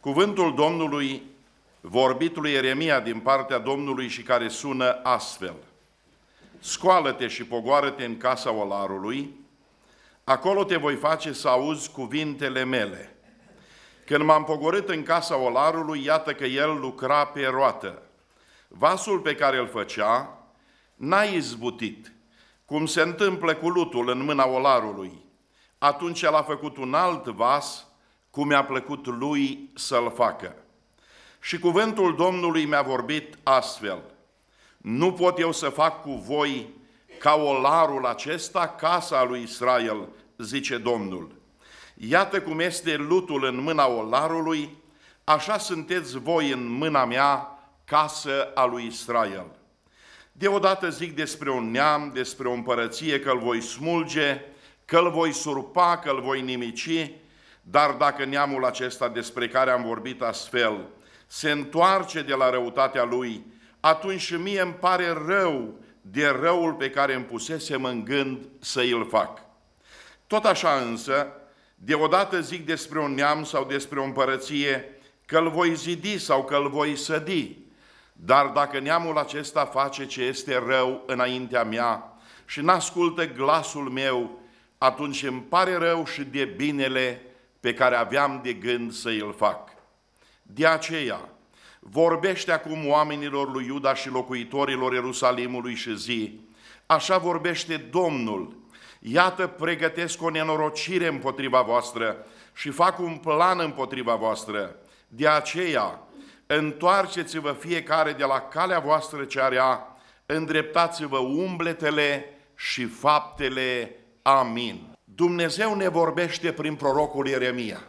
Cuvântul Domnului vorbit lui Ieremia din partea Domnului și care sună astfel: Scoală-te și pogoară-te în casa olarului, acolo te voi face să auzi cuvintele mele. Când m-am pogorât în casa olarului, iată că el lucra pe roată. Vasul pe care îl făcea n-a izbutit, cum se întâmplă cu lutul în mâna olarului. Atunci el a făcut un alt vas, cum i-a plăcut lui să-l facă. Și cuvântul Domnului mi-a vorbit astfel: Nu pot eu să fac cu voi ca olarul acesta, casa lui Israel, zice Domnul. Iată cum este lutul în mâna olarului, așa sunteți voi în mâna mea, casă a lui Israel. Deodată zic despre un neam, despre o împărăție, că îl voi smulge, că îl voi surpa, că îl voi nimici, dar dacă neamul acesta despre care am vorbit astfel se întoarce de la răutatea lui, atunci și mie îmi pare rău de răul pe care îmi pusesem în gând să îl fac. Tot așa însă, deodată zic despre un neam sau despre o împărăție că îl voi zidi sau că îl voi sădi, dar dacă neamul acesta face ce este rău înaintea mea și n-ascultă glasul meu, atunci îmi pare rău și de binele pe care aveam de gând să îl fac. De aceea, vorbește acum oamenilor lui Iuda și locuitorilor Ierusalimului și zi: Așa vorbește Domnul, iată pregătesc o nenorocire împotriva voastră și fac un plan împotriva voastră. De aceea, întoarceți-vă fiecare de la calea voastră cea rea, îndreptați-vă umbletele și faptele. Amin. Dumnezeu ne vorbește prin prorocul Ieremia.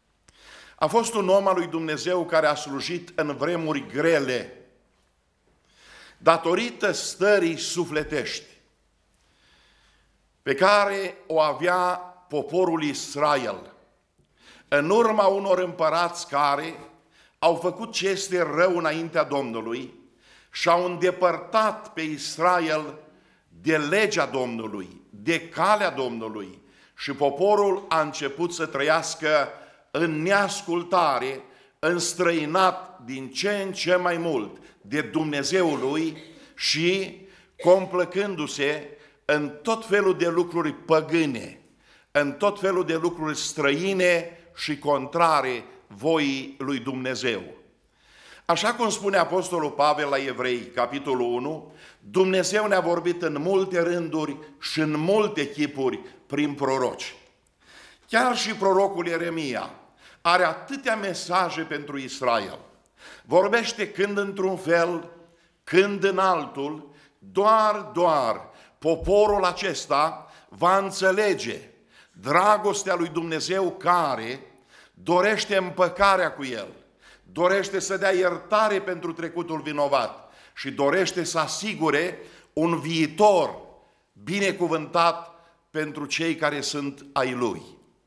A fost un om al lui Dumnezeu care a slujit în vremuri grele, datorită stării sufletești pe care o avea poporul Israel, în urma unor împărați care au făcut ce este rău înaintea Domnului și au îndepărtat pe Israel de legea Domnului, de calea Domnului, și poporul a început să trăiască în neascultare, înstrăinat din ce în ce mai mult de Dumnezeul lui și complăcându-se în tot felul de lucruri păgâne, în tot felul de lucruri străine și contrare voii lui Dumnezeu. Așa cum spune Apostolul Pavel la Evrei, capitolul 1, Dumnezeu ne-a vorbit în multe rânduri și în multe chipuri prin proroci. Chiar și prorocul Ieremia are atâtea mesaje pentru Israel. Vorbește când într-un fel, când în altul, doar poporul acesta va înțelege dragostea lui Dumnezeu care dorește împăcarea cu el, dorește să dea iertare pentru trecutul vinovat și dorește să asigure un viitor binecuvântat pentru cei care sunt ai lui.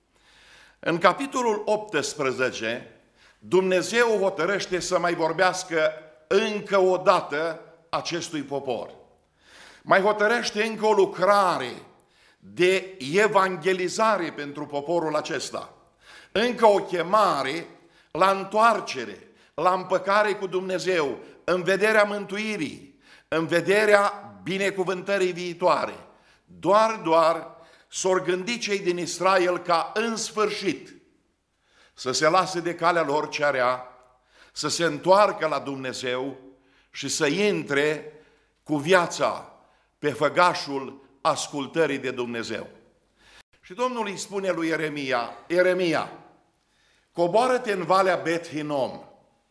În capitolul 18, Dumnezeu hotărăște să mai vorbească încă o dată acestui popor. Mai hotărăște încă o lucrare de evangelizare pentru poporul acesta. Încă o chemare la întoarcere, la împăcare cu Dumnezeu, în vederea mântuirii, în vederea binecuvântării viitoare. Doar s-or gândi cei din Israel ca în sfârșit să se lase de calea lor cea rea, să se întoarcă la Dumnezeu și să intre cu viața pe făgașul ascultării de Dumnezeu. Și Domnul îi spune lui Ieremia: Ieremia, coboară-te în Valea Bet Hinom.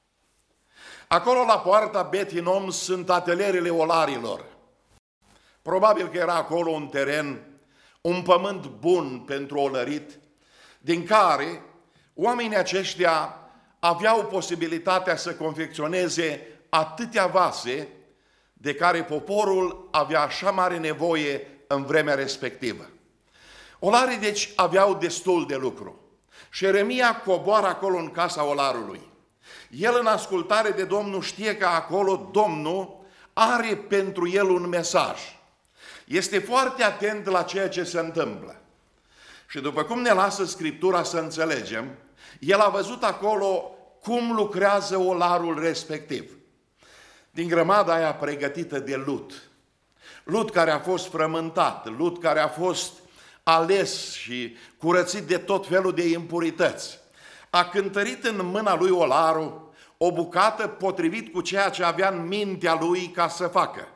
Acolo la poarta Bet Hinom sunt atelierele olarilor. Probabil că era acolo un teren, un pământ bun pentru olărit, din care oamenii aceștia aveau posibilitatea să confecționeze atâtea vase de care poporul avea așa mare nevoie în vremea respectivă. Olarii deci aveau destul de lucru. Și Ieremia coboară acolo în casa olarului. El, în ascultare de Domnul, știe că acolo Domnul are pentru el un mesaj. Este foarte atent la ceea ce se întâmplă. Și după cum ne lasă Scriptura să înțelegem, el a văzut acolo cum lucrează olarul respectiv. Din grămada aia pregătită de lut, lut care a fost frământat, lut care a fost ales și curățit de tot felul de impurități, a cântărit în mâna lui olarul o bucată potrivit cu ceea ce avea în mintea lui ca să facă.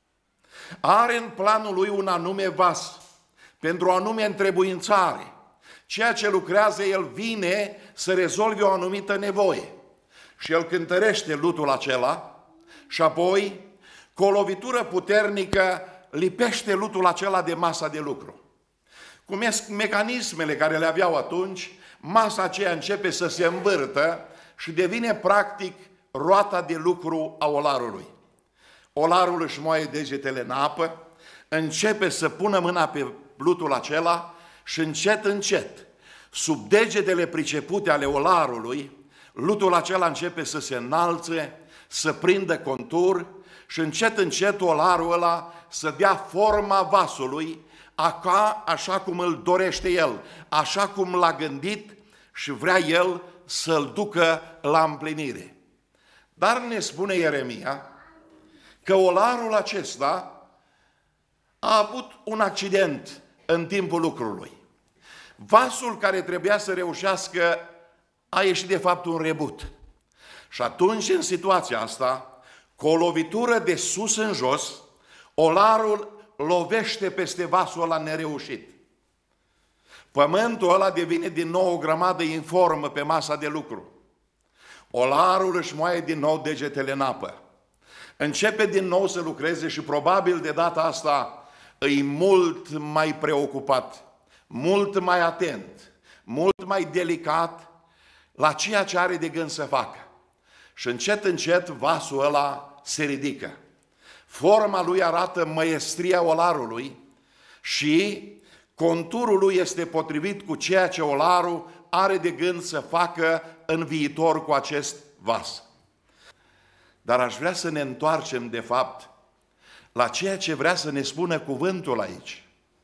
Are în planul lui un anume vas, pentru o anume întrebuințare. Ceea ce lucrează, el vine să rezolve o anumită nevoie. Și el cântărește lutul acela și apoi, cu o lovitură puternică, lipește lutul acela de masa de lucru. Cu mecanismele care le aveau atunci, masa aceea începe să se învârtă și devine practic roata de lucru a olarului. Olarul își moaie degetele în apă, începe să pună mâna pe lutul acela și încet, încet, sub degetele pricepute ale olarului, lutul acela începe să se înalțe, să prindă contur și încet, încet olarul ăla să dea forma vasului, așa cum îl dorește el, așa cum l-a gândit și vrea el să-l ducă la împlinire. Dar ne spune Ieremia că olarul acesta a avut un accident în timpul lucrului. Vasul care trebuia să reușească a ieșit de fapt un rebut. Și atunci, în situația asta, cu o lovitură de sus în jos, olarul lovește peste vasul ăla nereușit. Pământul ăla devine din nou o grămadă informă pe masa de lucru. Olarul își moaie din nou degetele în apă. Începe din nou să lucreze și probabil de data asta îi mult mai preocupat, mult mai atent, mult mai delicat la ceea ce are de gând să facă. Și încet, încet vasul ăla se ridică. Forma lui arată măiestria olarului și conturul lui este potrivit cu ceea ce olarul are de gând să facă în viitor cu acest vas. Dar aș vrea să ne întoarcem, de fapt, la ceea ce vrea să ne spună cuvântul aici.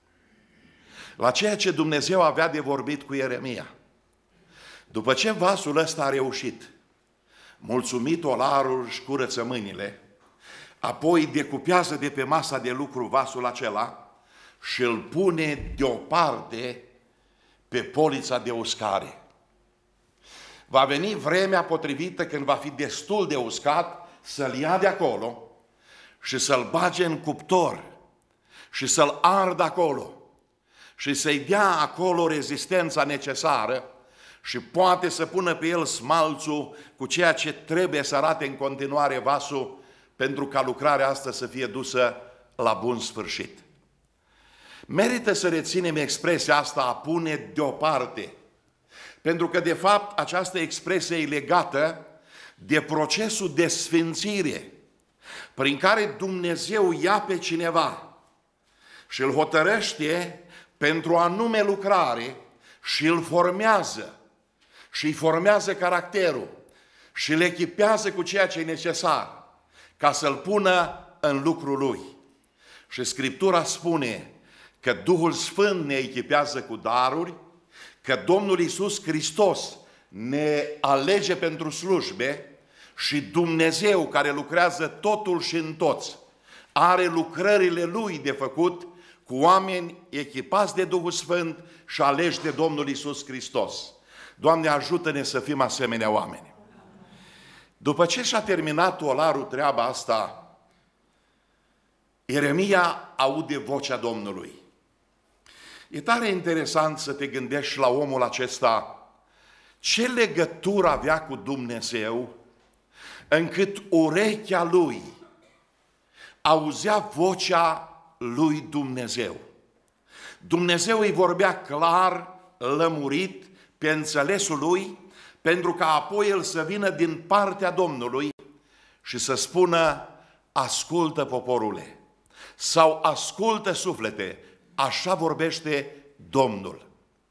La ceea ce Dumnezeu avea de vorbit cu Ieremia. După ce vasul ăsta a reușit, mulțumit olarul își curăță mâinile, apoi decupează de pe masa de lucru vasul acela și îl pune deoparte pe polița de uscare. Va veni vremea potrivită când va fi destul de uscat să-l ia de acolo și să-l bage în cuptor și să-l ardă acolo și să-i dea acolo rezistența necesară și poate să pună pe el smalțul cu ceea ce trebuie să arate în continuare vasul pentru ca lucrarea asta să fie dusă la bun sfârșit. Merită să reținem expresia asta, a pune deoparte, pentru că de fapt această expresie e legată de procesul de sfințire prin care Dumnezeu ia pe cineva și îl hotărăște pentru o anume lucrare și îl formează și îi formează caracterul și îl echipează cu ceea ce e necesar ca să-l pună în lucrul lui. Și Scriptura spune că Duhul Sfânt ne echipează cu daruri, că Domnul Iisus Hristos ne alege pentru slujbe și Dumnezeu care lucrează totul și în toți are lucrările Lui de făcut cu oameni echipați de Duhul Sfânt și aleși de Domnul Iisus Hristos. Doamne, ajută-ne să fim asemenea oameni. După ce și-a terminat olarul treaba asta, Ieremia aude vocea Domnului. E tare interesant să te gândești la omul acesta, ce legătură avea cu Dumnezeu, încât urechea lui auzea vocea lui Dumnezeu. Dumnezeu îi vorbea clar, lămurit, pe înțelesul lui, pentru ca apoi el să vină din partea Domnului și să spună, ascultă poporule, sau ascultă suflete, așa vorbește Domnul.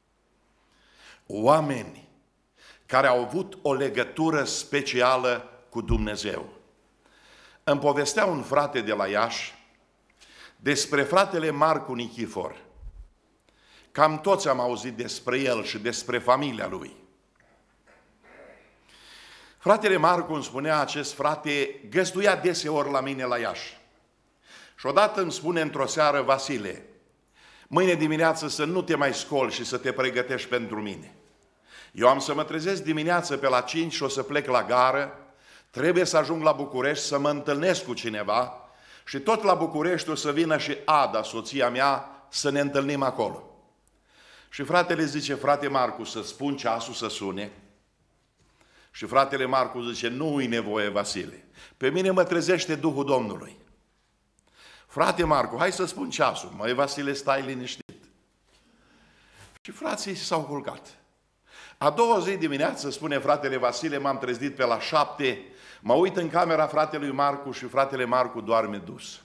Oameni care au avut o legătură specială cu Dumnezeu. Îmi povestea un frate de la Iași despre fratele Marcu Nichifor. Cam toți am auzit despre el și despre familia lui. Fratele Marcu îmi spunea, acest frate găzduia deseori la mine la Iași. Și odată îmi spune într-o seară, Vasile, mâine dimineață să nu te mai scoli și să te pregătești pentru mine. Eu am să mă trezesc dimineață pe la 5 și o să plec la gară, trebuie să ajung la București să mă întâlnesc cu cineva și tot la București o să vină și Ada, soția mea, să ne întâlnim acolo. Și fratele zice, frate Marcu, să spun ceasul să sune. Și fratele Marcu zice, nu-i nevoie, Vasile, pe mine mă trezește Duhul Domnului. Frate Marcu, hai să spun ceasul. Măi, Vasile, stai liniștit. Și frații s-au culcat. A doua zi dimineață, spune fratele Vasile, m-am trezit pe la 7, mă uit în camera fratelui Marcu și fratele Marcu doarme dus.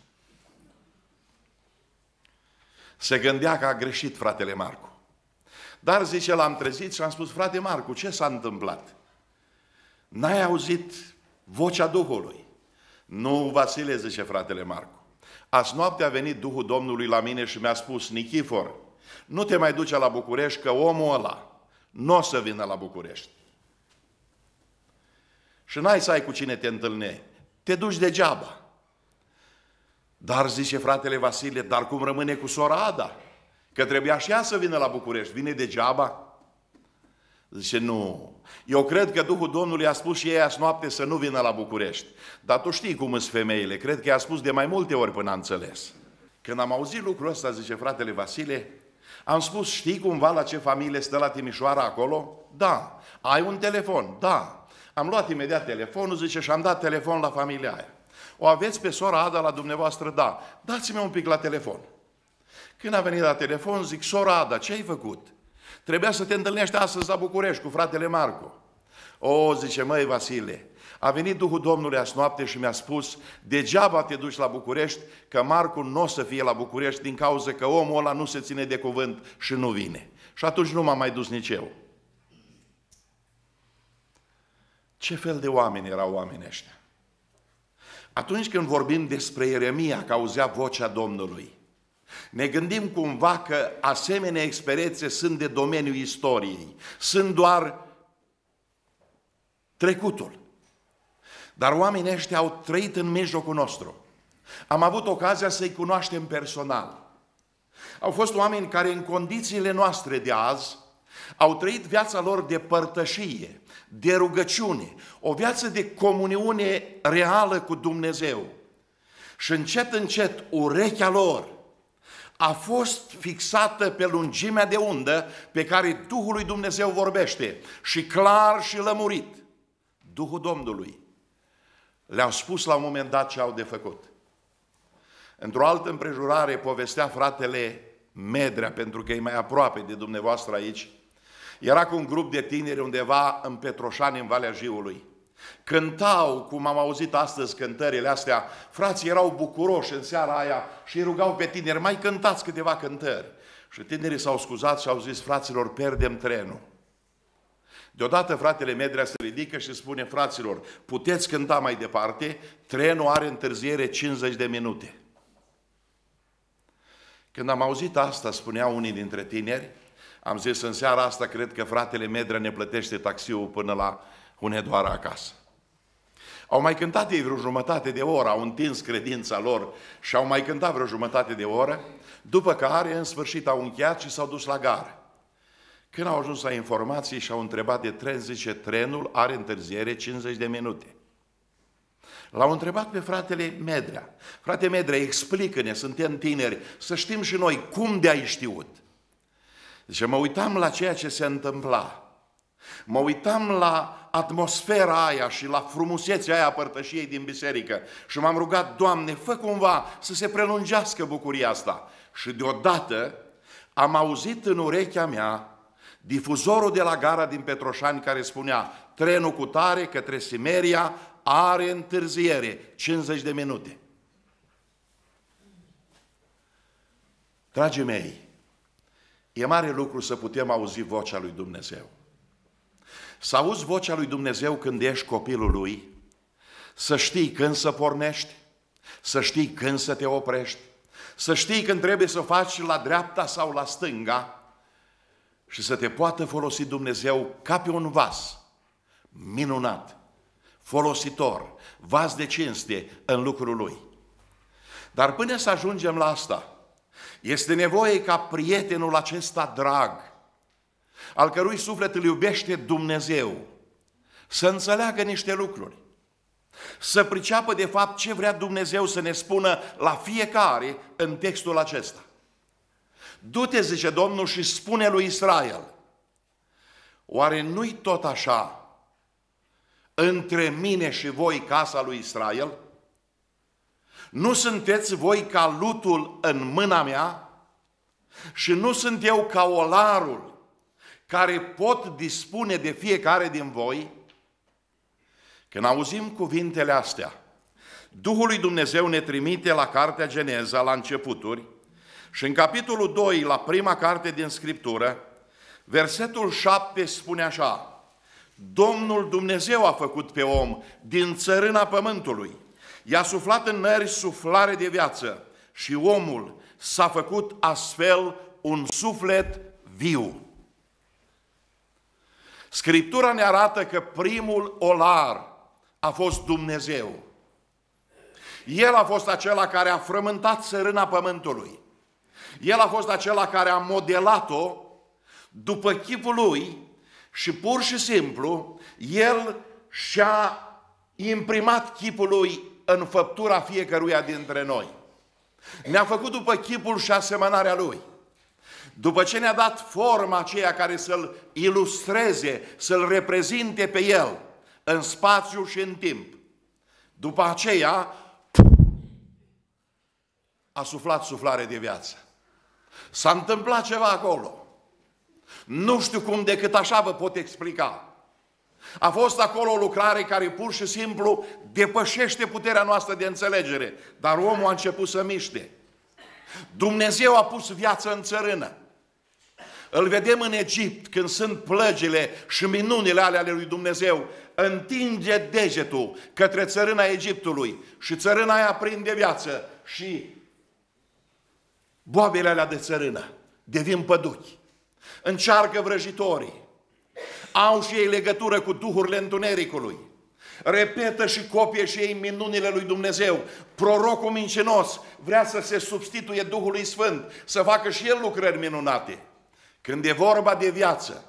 Se gândea că a greșit fratele Marcu. Dar, zice, l-am trezit și am spus, frate Marcu, ce s-a întâmplat? N-ai auzit vocea Duhului? Nu, Vasile, zice fratele Marcu. Azi noapte a venit Duhul Domnului la mine și mi-a spus, Nichifor, nu te mai duce la București, că omul ăla nu o să vină la București. Și n-ai să ai cu cine te întâlnești. Te duci degeaba. Dar, zice fratele Vasile, dar cum rămâne cu sora Ada? Că trebuia și ea să vină la București. Vine degeaba? Zice, nu. Eu cred că Duhul Domnului a spus și ei azi noapte să nu vină la București. Dar tu știi cum sunt femeile. Cred că i-a spus de mai multe ori până a înțeles. Când am auzit lucrul ăsta, zice fratele Vasile, am spus, știi cumva la ce familie stă la Timișoara acolo? Da. Ai un telefon? Da. Am luat imediat telefonul, zice, și am dat telefon la familia aia. O aveți pe sora Ada la dumneavoastră? Da. Dați-mi un pic la telefon. Când a venit la telefon, zic, sora Ada, ce ai făcut? Trebuia să te întâlnești astăzi la București cu fratele Marcu. O, zice, măi, Vasile, a venit Duhul Domnului azi noapte și mi-a spus, degeaba te duci la București, că Marcu nu o să fie la București din cauza că omul ăla nu se ține de cuvânt și nu vine. Și atunci nu m-am mai dus nici eu. Ce fel de oameni erau oamenii ăștia? Atunci când vorbim despre Ieremia, că auzea vocea Domnului, ne gândim cumva că asemenea experiențe sunt de domeniul istoriei, sunt doar trecutul. Dar oamenii ăștia au trăit în mijlocul nostru. Am avut ocazia să-i cunoaștem personal. Au fost oameni care în condițiile noastre de azi au trăit viața lor de părtășie, de rugăciune, o viață de comuniune reală cu Dumnezeu. Și încet, încet, urechea lor a fost fixată pe lungimea de undă pe care Duhul lui Dumnezeu vorbește și clar și lămurit. Duhul Domnului le-au spus la un moment dat ce au de făcut. Într-o altă împrejurare povestea fratele Medrea, pentru că e mai aproape de dumneavoastră aici, era cu un grup de tineri undeva în Petroșani, în Valea Jiului. Cântau, cum am auzit astăzi cântările astea, frații erau bucuroși în seara aia și îi rugau pe tineri, mai cântați câteva cântări. Și tinerii s-au scuzat și au zis, fraților, pierdem trenul. Deodată fratele Medrea se ridică și spune, fraților, puteți cânta mai departe, trenul are întârziere 50 de minute. Când am auzit asta, spuneau unii dintre tineri, am zis, în seara asta cred că fratele Medrea ne plătește taxiul până la Hunedoara acasă. Au mai cântat ei vreo jumătate de oră, au întins credința lor și au mai cântat vreo jumătate de oră, după care în sfârșit au încheiat și s-au dus la gară. Când au ajuns la informații și au întrebat de tren, zice, trenul are întârziere 50 de minute. L-au întrebat pe fratele Medrea. Frate Medrea, explică-ne, suntem tineri, să știm și noi cum de ai știut. Zice, mă uitam la ceea ce se întâmpla. Mă uitam la atmosfera aia și la frumusețea aia a părtășiei din biserică și m-am rugat, Doamne, fă cumva să se prelungească bucuria asta. Și deodată am auzit în urechea mea difuzorul de la gara din Petroșani care spunea, trenul cu tare către Simeria are întârziere, 50 de minute. Dragii mei, e mare lucru să putem auzi vocea lui Dumnezeu. Să auzi vocea lui Dumnezeu când ești copilul lui, să știi când să pornești, să știi când să te oprești, să știi când trebuie să faci la dreapta sau la stânga și să te poată folosi Dumnezeu ca pe un vas minunat folositor, vas de cinste în lucrul Lui. Dar până să ajungem la asta, este nevoie ca prietenul acesta drag, al cărui suflet îl iubește Dumnezeu, să înțeleagă niște lucruri, să priceapă de fapt ce vrea Dumnezeu să ne spună la fiecare în textul acesta. Du-te, zice Domnul, și spune lui Israel, oare nu-i tot așa între mine și voi, casa lui Israel? Nu sunteți voi ca lutul în mâna mea? Și nu sunt eu ca olarul care pot dispune de fiecare din voi? Când auzim cuvintele astea, Duhul lui Dumnezeu ne trimite la cartea Geneza, la începuturi, și în capitolul 2, la prima carte din Scriptură, versetul 7 spune așa: Domnul Dumnezeu a făcut pe om din țărâna pământului, i-a suflat în nări suflare de viață și omul s-a făcut astfel un suflet viu. Scriptura ne arată că primul olar a fost Dumnezeu. El a fost acela care a frământat țărâna pământului. El a fost acela care a modelat-o după chipul lui și pur și simplu el și-a imprimat chipul lui în făptura fiecăruia dintre noi. Ne-a făcut după chipul și asemănarea lui. După ce ne-a dat forma aceea care să-l ilustreze, să-l reprezinte pe el în spațiu și în timp, după aceea a suflat suflare de viață. S-a întâmplat ceva acolo. Nu știu cum decât așa vă pot explica. A fost acolo o lucrare care pur și simplu depășește puterea noastră de înțelegere, dar omul a început să miște. Dumnezeu a pus viață în țărână. Îl vedem în Egipt când sunt plăgile și minunile ale lui Dumnezeu. Întinge degetul către țărâna Egiptului și țărâna aia prinde viață și boabele alea de țărână devin păduchi. Încearcă vrăjitorii. Au și ei legătură cu duhurile întunericului. Repetă și copie și ei minunile lui Dumnezeu. Prorocul mincinos vrea să se substituie Duhului Sfânt, să facă și el lucrări minunate. Când e vorba de viață,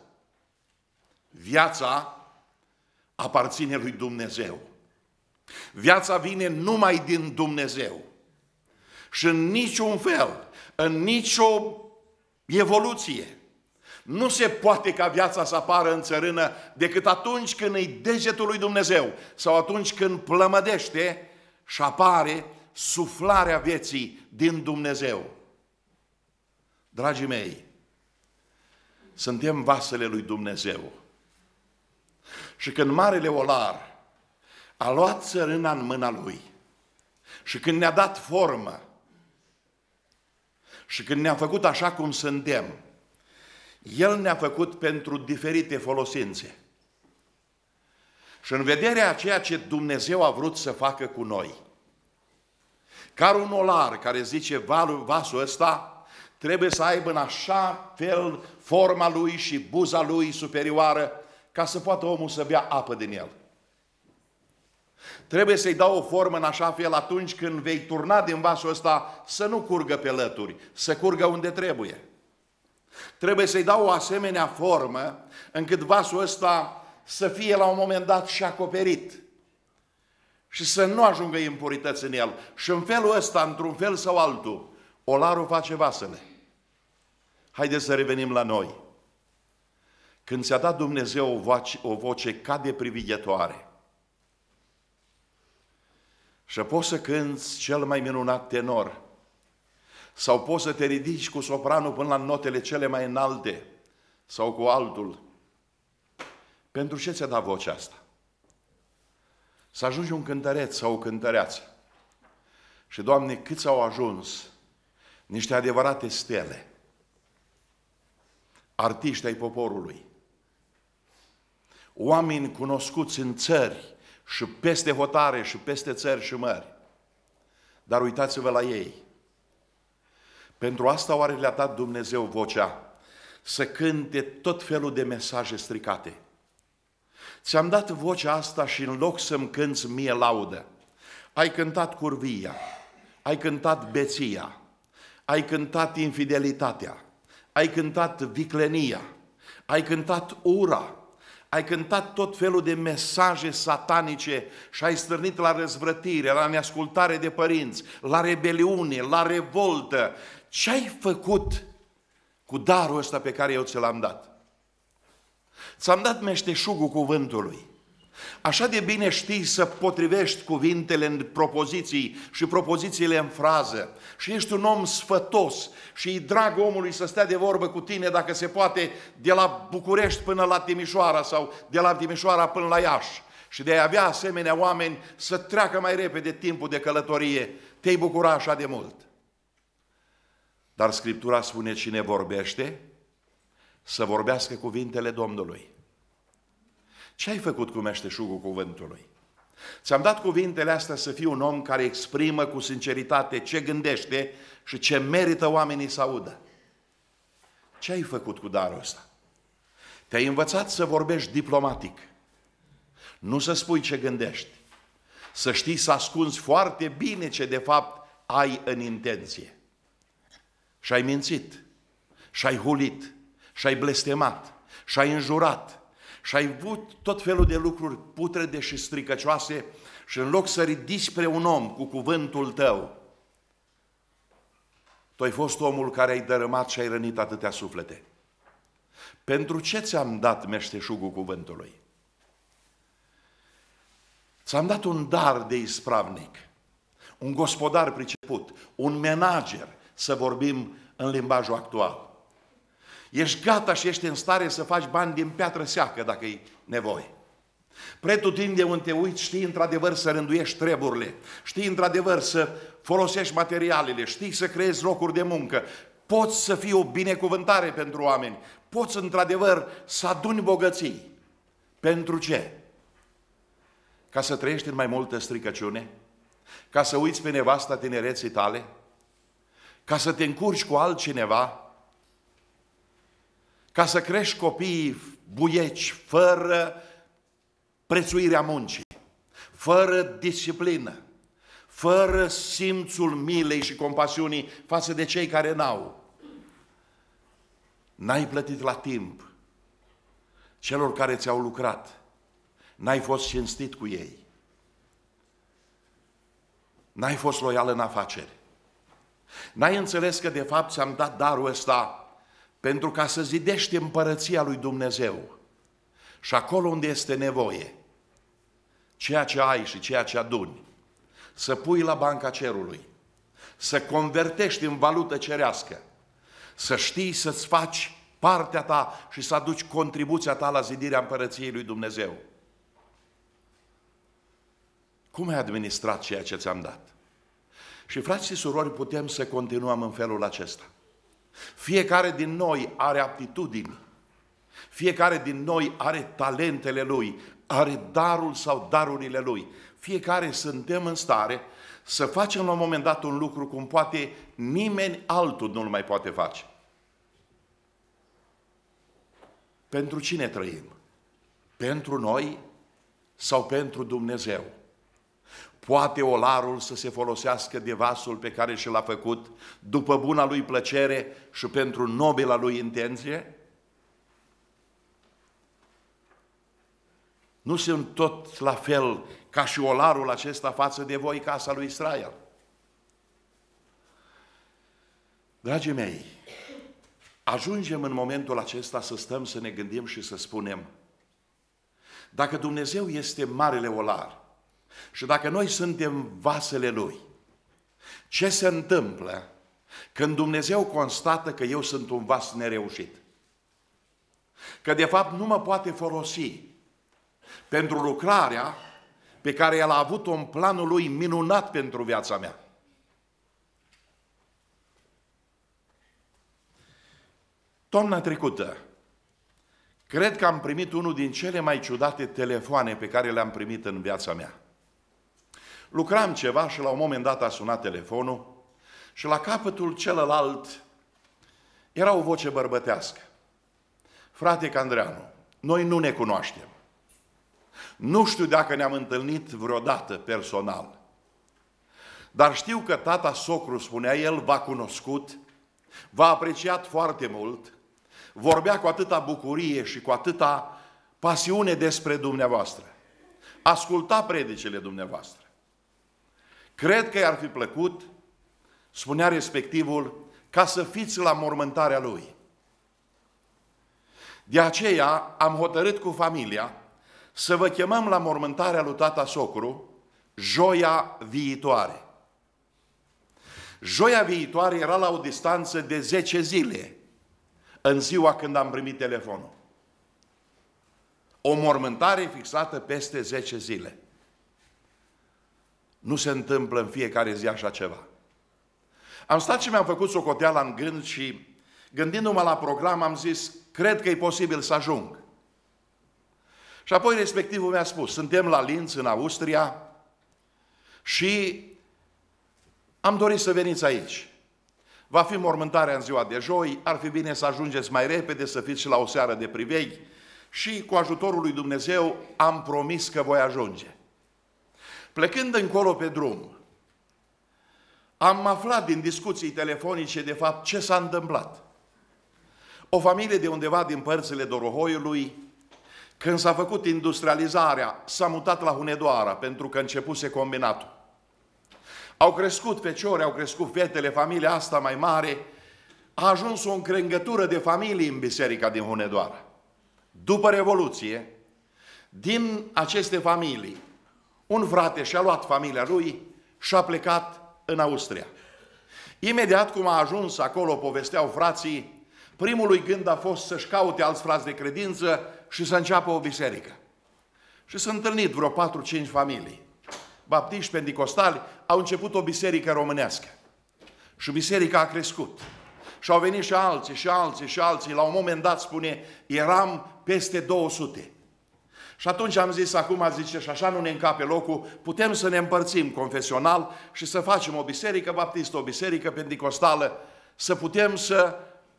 viața aparține lui Dumnezeu. Viața vine numai din Dumnezeu. Și în niciun fel, în nicio evoluție, nu se poate ca viața să apară în țărână decât atunci când îi degetul lui Dumnezeu sau atunci când plămădește și apare suflarea vieții din Dumnezeu. Dragii mei, suntem vasele lui Dumnezeu. Și când Marele Olar a luat țărâna în mâna lui și când ne-a dat formă și când ne-a făcut așa cum suntem, el ne-a făcut pentru diferite folosințe. Și în vederea a ceea ce Dumnezeu a vrut să facă cu noi, ca un olar care zice vasul ăsta trebuie să aibă în așa fel forma lui și buza lui superioară ca să poată omul să bea apă din el. Trebuie să-i dau o formă în așa fel atunci când vei turna din vasul ăsta să nu curgă pe lături, să curgă unde trebuie. Trebuie să-i dau o asemenea formă încât vasul ăsta să fie la un moment dat și acoperit și să nu ajungă impurități în el. Și în felul ăsta, într-un fel sau altul, olarul face vasele. Haideți să revenim la noi. Când ți-a dat Dumnezeu o voce ca de privighetoare și poți să cânți cel mai minunat tenor sau poți să te ridici cu sopranul până la notele cele mai înalte sau cu altul, pentru ce ți-a dat vocea asta? Să ajungi un cântăreț sau o cântăreață. Și, Doamne, câți au ajuns niște adevărate stele, artiști ai poporului, oameni cunoscuți în țări și peste hotare și peste țări și mări. Dar uitați-vă la ei. Pentru asta oare le-a dat Dumnezeu vocea să cânte tot felul de mesaje stricate. Ți-am dat vocea asta și în loc să-mi cânți mie laudă, ai cântat curvia, ai cântat beția, ai cântat infidelitatea, ai cântat viclenia, ai cântat ura, ai cântat tot felul de mesaje satanice și ai stârnit la răzvrătire, la neascultare de părinți, la rebeliune, la revoltă. Ce ai făcut cu darul ăsta pe care eu ți l-am dat? Ți-am dat meșteșugul cuvântului. Așa de bine știi să potrivești cuvintele în propoziții și propozițiile în frază. Și ești un om sfătos și îi drag omului să stea de vorbă cu tine, dacă se poate, de la București până la Timișoara sau de la Timișoara până la Iași. Și de a avea asemenea oameni să treacă mai repede timpul de călătorie. Te-ai bucura așa de mult. Dar Scriptura spune, cine vorbește, să vorbească cuvintele Domnului. Ce ai făcut cu meșteșugul cuvântului? Ți-am dat cuvintele astea să fii un om care exprimă cu sinceritate ce gândește și ce merită oamenii să audă. Ce ai făcut cu darul ăsta? Te-ai învățat să vorbești diplomatic. Nu să spui ce gândești. Să știi să ascunzi foarte bine ce de fapt ai în intenție. Și ai mințit, și ai hulit, și ai blestemat, și ai înjurat, și ai avut tot felul de lucruri putrede și stricăcioase și în loc să ridici spre un om cu cuvântul tău, tu ai fost omul care ai dărâmat și ai rănit atâtea suflete. Pentru ce ți-am dat meșteșugul cuvântului? Ți-am dat un dar de ispravnic, un gospodar priceput, un manager, să vorbim în limbajul actual. Ești gata și ești în stare să faci bani din piatră seacă dacă e nevoie. Pretutinde unde te uiți, știi într-adevăr să rânduiești treburile, știi într-adevăr să folosești materialele, știi să creezi locuri de muncă, poți să fii o binecuvântare pentru oameni, poți într-adevăr să aduni bogății. Pentru ce? Ca să trăiești în mai multă stricăciune? Ca să uiți pe nevasta tinereții tale? Ca să te încurci cu altcineva? Ca să crești copiii buieci, fără prețuirea muncii, fără disciplină, fără simțul milei și compasiunii față de cei care n-au. N-ai plătit la timp celor care ți-au lucrat, n-ai fost cinstit cu ei, n-ai fost loial în afaceri, n-ai înțeles că de fapt ți-am dat darul ăsta pentru ca să zidești împărăția lui Dumnezeu. Și acolo unde este nevoie, ceea ce ai și ceea ce aduni, să pui la banca cerului, să convertești în valută cerească, să știi să-ți faci partea ta și să aduci contribuția ta la zidirea împărăției lui Dumnezeu. Cum ai administrat ceea ce ți-am dat? Și frați și surori, putem să continuăm în felul acesta. Fiecare din noi are aptitudini, fiecare din noi are talentele lui, are darul sau darurile lui. Fiecare suntem în stare să facem la un moment dat un lucru cum poate nimeni altul nu-l mai poate face. Pentru cine trăim? Pentru noi sau pentru Dumnezeu? Poate olarul să se folosească de vasul pe care și l-a făcut după buna lui plăcere și pentru nobila lui intenție? Nu sunt tot la fel ca și olarul acesta față de voi, casa lui Israel. Dragii mei, ajungem în momentul acesta să stăm să ne gândim și să spunem, dacă Dumnezeu este marele olar și dacă noi suntem vasele Lui, ce se întâmplă când Dumnezeu constată că eu sunt un vas nereușit? Că de fapt nu mă poate folosi pentru lucrarea pe care El a avut-o în planul Lui minunat pentru viața mea. Toamna trecută, cred că am primit unul din cele mai ciudate telefoane pe care le-am primit în viața mea. Lucram ceva și la un moment dat a sunat telefonul și la capătul celălalt era o voce bărbătească. Frate Candreanu, noi nu ne cunoaștem. Nu știu dacă ne-am întâlnit vreodată personal, dar știu că tata socru, spunea el, v-a cunoscut, v-a apreciat foarte mult, vorbea cu atâta bucurie și cu atâta pasiune despre dumneavoastră. Asculta predicile dumneavoastră. Cred că i-ar fi plăcut, spunea respectivul, ca să fiți la mormântarea lui. De aceea am hotărât cu familia să vă chemăm la mormântarea lui tata socru joia viitoare. Joia viitoare era la o distanță de 10 zile în ziua când am primit telefonul. O mormântare fixată peste 10 zile. Nu se întâmplă în fiecare zi așa ceva. Am stat și mi-am făcut socoteala în gând și, gândindu-mă la program, am zis, cred că e posibil să ajung. Și apoi respectivul mi-a spus, suntem la Linz, în Austria, și am dorit să veniți aici. Va fi mormântarea în ziua de joi, ar fi bine să ajungeți mai repede, să fiți și la o seară de priveghi și cu ajutorul lui Dumnezeu am promis că voi ajunge. Plecând încolo pe drum, am aflat din discuții telefonice de fapt ce s-a întâmplat. O familie de undeva din părțile Dorohoiului, când s-a făcut industrializarea, s-a mutat la Hunedoara pentru că începuse combinatul. Au crescut feciori, au crescut fetele, familia asta mai mare a ajuns o încrengătură de familii în biserica din Hunedoara. După Revoluție, din aceste familii, un frate și-a luat familia lui și a plecat în Austria. Imediat cum a ajuns acolo, povesteau frații, primul lui gând a fost să-și caute alți frați de credință și să înceapă o biserică. Și s-a întâlnit vreo 4-5 familii. Baptiști, pentecostali, au început o biserică românească. Și biserica a crescut. Și au venit și alții, și alții, și alții. La un moment dat, spune, eram peste 200. Și atunci am zis, acum zice, și așa nu ne încape locul, putem să ne împărțim confesional și să facem o biserică baptistă, o biserică pentecostală, să putem să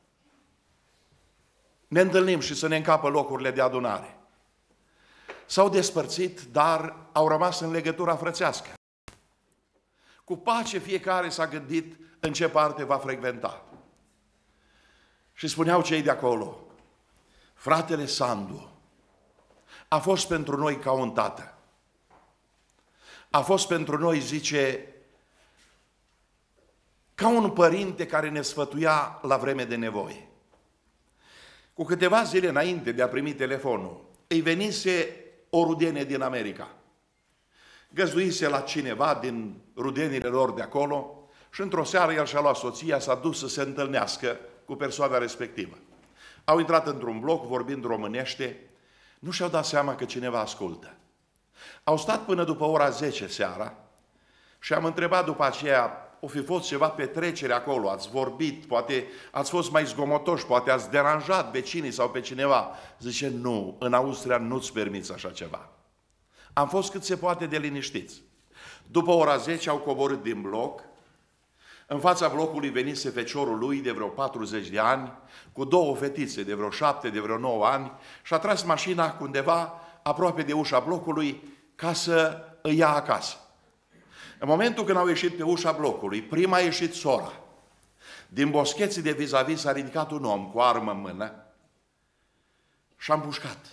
ne întâlnim și să ne încapă locurile de adunare. S-au despărțit, dar au rămas în legătura frățească. Cu pace fiecare s-a gândit în ce parte va frecventa. Și spuneau cei de acolo, fratele Sandu a fost pentru noi ca un tată. A fost pentru noi, zice, ca un părinte care ne sfătuia la vreme de nevoie. Cu câteva zile înainte de a primi telefonul, îi venise o rudenie din America. Găzduise la cineva din rudenile lor de acolo și într-o seară el și-a luat soția, s-a dus să se întâlnească cu persoana respectivă. Au intrat într-un bloc vorbind românește, nu și-au dat seama că cineva ascultă. Au stat până după ora 10 seara și am întrebat după aceea, o fi fost ceva petrecere acolo, ați vorbit, poate ați fost mai zgomotoși, poate ați deranjat vecinii sau pe cineva. Zice, nu, în Austria nu-ți permiți așa ceva. Am fost cât se poate de liniștiți. După ora 10 au coborât din bloc, în fața blocului venise feciorul lui de vreo 40 de ani, cu 2 fetițe de vreo 7, de vreo 9 ani și a tras mașina undeva aproape de ușa blocului ca să îi ia acasă. În momentul când au ieșit pe ușa blocului, prima a ieșit sora. Din boscheții de vis-a-vis s-a ridicat un om cu armă în mână și a împușcat.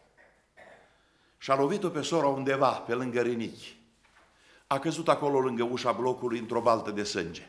Și a lovit-o pe sora undeva, pe lângă rinichi. A căzut acolo lângă ușa blocului într-o baltă de sânge.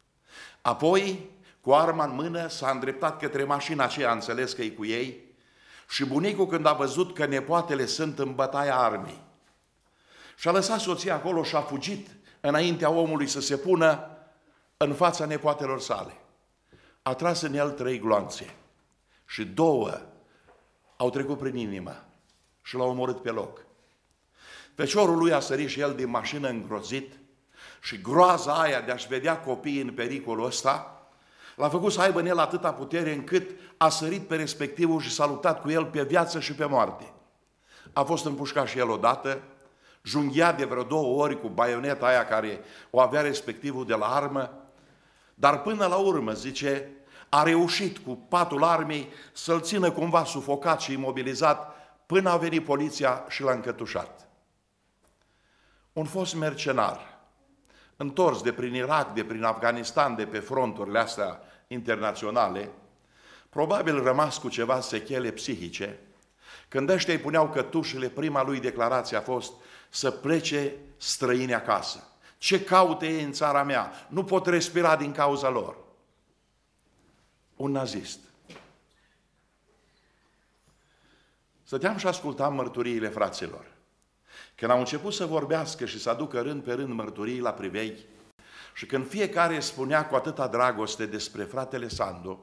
Apoi, cu arma în mână, s-a îndreptat către mașina aceea, a înțeles că e cu ei, și bunicul, când a văzut că nepoatele sunt în bătaia armei, și-a lăsat soția acolo și a fugit înaintea omului să se pună în fața nepoatelor sale. A tras în el 3 gloanțe și 2 au trecut prin inimă și l-au omorât pe loc. Feciorul lui a sărit și el din mașină îngrozit și groaza aia de a-și vedea copiii în pericolul ăsta l-a făcut să aibă în el atâta putere încât a sărit pe respectivul și s-a luptat cu el pe viață și pe moarte. A fost împușcat și el odată, junghiat de vreo 2 ori cu baioneta aia care o avea respectivul de la armă, dar până la urmă, zice, a reușit cu patul armei să-l țină cumva sufocat și imobilizat până a venit poliția și l-a încătușat. Un fost mercenar, întors de prin Irak, de prin Afganistan, de pe fronturile astea internaționale, probabil rămas cu ceva sechele psihice, când ăștia îi puneau cătușele, prima lui declarație a fost să plece străini acasă. Ce caute ei în țara mea? Nu pot respira din cauza lor. Un nazist. Stăteam și ascultam mărturiile fraților. Când au început să vorbească și să aducă rând pe rând mărturii la priveghi, și când fiecare spunea cu atâta dragoste despre fratele Sandu,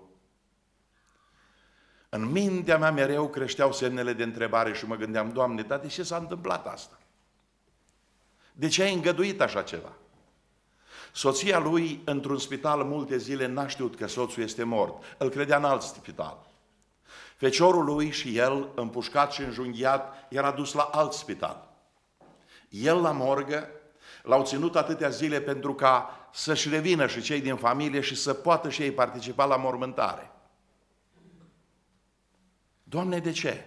în mintea mea mereu creșteau semnele de întrebare și mă gândeam, Doamne, dar de ce s-a întâmplat asta? De ce ai îngăduit așa ceva? Soția lui, într-un spital multe zile, n-a știut că soțul este mort. Îl credea în alt spital. Feciorul lui și el, împușcat și înjunghiat, era dus la alt spital. El la morgă l-au ținut atâtea zile pentru ca să-și revină și cei din familie și să poată și ei participa la mormântare. Doamne, de ce?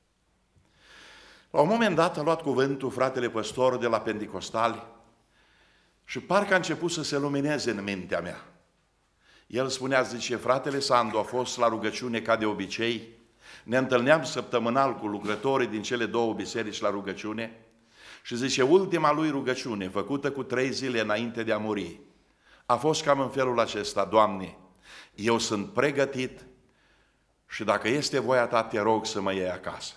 La un moment dat a luat cuvântul fratele păstor de la Penticostali și parcă a început să se lumineze în mintea mea. El spunea, zice, fratele Sandu a fost la rugăciune ca de obicei, ne întâlneam săptămânal cu lucrătorii din cele două biserici la rugăciune și zice, ultima lui rugăciune, făcută cu 3 zile înainte de a muri, a fost cam în felul acesta, Doamne, eu sunt pregătit și dacă este voia Ta, te rog să mă iei acasă.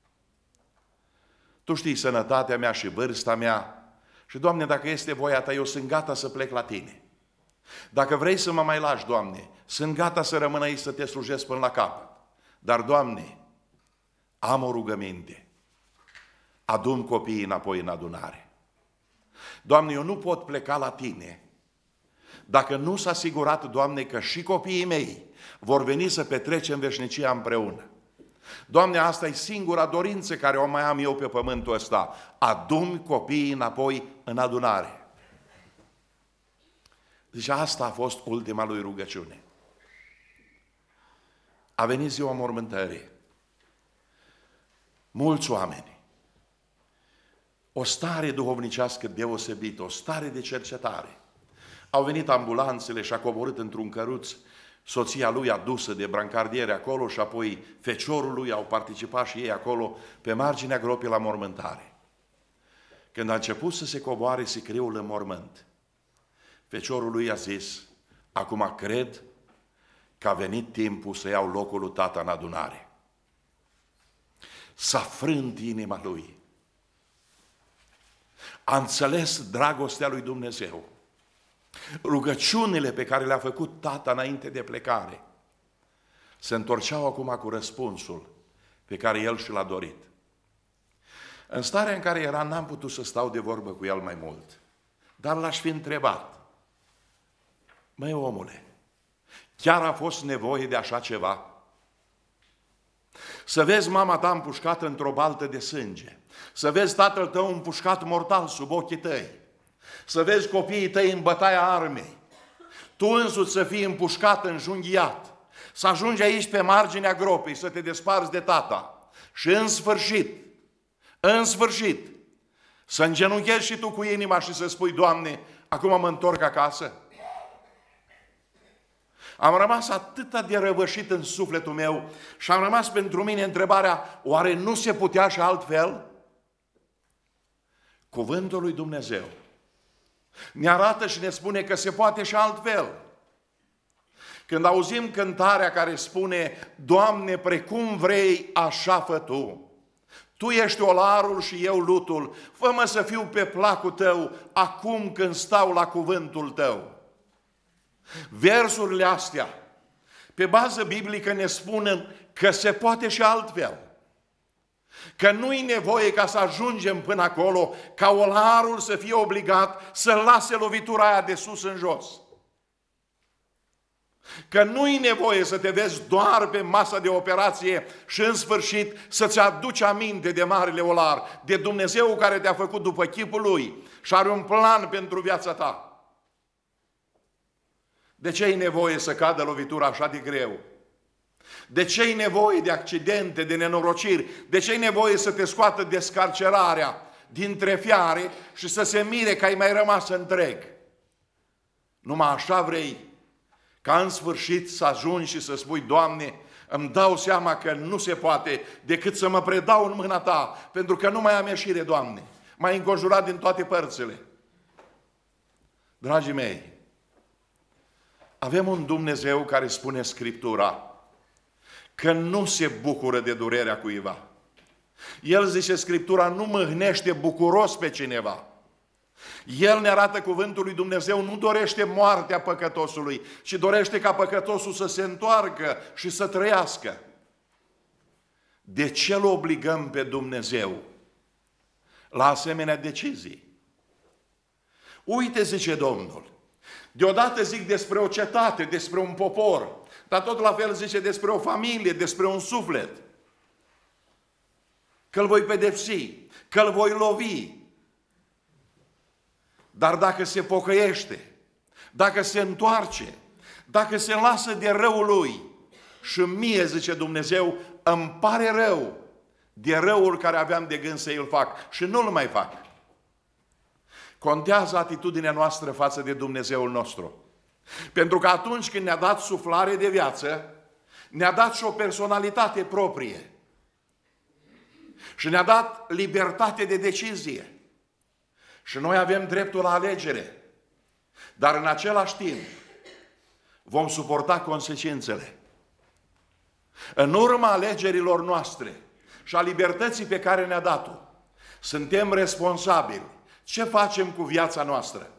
Tu știi sănătatea mea și vârsta mea și, Doamne, dacă este voia Ta, eu sunt gata să plec la Tine. Dacă vrei să mă mai lași, Doamne, sunt gata să rămân aici să Te slujesc până la capăt. Dar, Doamne, am o rugăminte. Adu-mi copiii înapoi în adunare. Doamne, eu nu pot pleca la Tine dacă nu s-a asigurat, Doamne, că și copiii mei vor veni să petrecem veșnicia împreună. Doamne, asta e singura dorință care o mai am eu pe pământul ăsta. Adu-mi copiii înapoi în adunare. Deci asta a fost ultima lui rugăciune. A venit ziua mormântării. Mulți oameni. O stare duhovnicească deosebită, o stare de cercetare. Au venit ambulanțele și a coborât într-un căruț soția lui adusă de brancardiere acolo și apoi feciorul lui, au participat și ei acolo pe marginea gropii la mormântare. Când a început să se coboare sicriul în mormânt, feciorul lui a zis, acum cred că a venit timpul să iau locul lui tata în adunare. S-a frânt inima lui. A înțeles dragostea lui Dumnezeu. Rugăciunile pe care le-a făcut tata înainte de plecare se întorceau acum cu răspunsul pe care el și l-a dorit. În starea în care era, n-am putut să stau de vorbă cu el mai mult, dar l-aș fi întrebat, măi omule, chiar a fost nevoie de așa ceva? Să vezi mama ta împușcată într-o baltă de sânge, să vezi tatăl tău împușcat mortal sub ochii tăi, să vezi copiii tăi în bătaia armei, tu însuți să fii împușcat, înjunghiat, să ajungi aici pe marginea gropii, să te desparți de tata și în sfârșit, să îngenunchezi și tu cu inima și să spui, Doamne, acum mă întorc acasă? Am rămas atât de răvășit în sufletul meu și am rămas pentru mine întrebarea, oare nu se putea și altfel? Cuvântul lui Dumnezeu ne arată și ne spune că se poate și altfel. Când auzim cântarea care spune, Doamne, precum vrei, așa fă Tu. Tu ești olarul și eu lutul, fă-mă să fiu pe placul Tău, acum când stau la cuvântul Tău. Versurile astea, pe bază biblică, ne spun că se poate și altfel. Că nu-i nevoie ca să ajungem până acolo, ca olarul să fie obligat să lase lovitura aia de sus în jos. Că nu-i nevoie să te vezi doar pe masa de operație și în sfârșit să-ți aduci aminte de marele olar, de Dumnezeu care te-a făcut după chipul Lui și are un plan pentru viața ta. De ce e nevoie să cadă lovitura așa de greu? De ce ai nevoie de accidente, de nenorociri? De ce ai nevoie să te scoată descarcerarea dintre fiare și să se mire că ai mai rămas întreg? Numai așa vrei ca în sfârșit să ajungi și să spui: Doamne, îmi dau seama că nu se poate decât să mă predau în mâna Ta, pentru că nu mai am ieșire, Doamne. M-ai înconjurat din toate părțile. Dragii mei, avem un Dumnezeu care spune Scriptura că nu se bucură de durerea cuiva. El, zice Scriptura, nu mâhnește bucuros pe cineva. El, ne arată cuvântul lui Dumnezeu, nu dorește moartea păcătosului, ci dorește ca păcătosul să se întoarcă și să trăiască. De ce îl obligăm pe Dumnezeu la asemenea decizii? Uite, zice Domnul, deodată zic despre o cetate, despre un popor, dar tot la fel zice despre o familie, despre un suflet, că îl voi pedepsi, că îl voi lovi. Dar dacă se pocăiește, dacă se întoarce, dacă se lasă de răul lui, și mie, zice Dumnezeu, îmi pare rău de răul care aveam de gând să îl fac și nu-l mai fac. Contează atitudinea noastră față de Dumnezeul nostru. Pentru că atunci când ne-a dat suflare de viață, ne-a dat și o personalitate proprie. Și ne-a dat libertate de decizie. Și noi avem dreptul la alegere. Dar în același timp vom suporta consecințele. În urma alegerilor noastre și a libertății pe care ne-a dat-o, suntem responsabili. Ce facem cu viața noastră?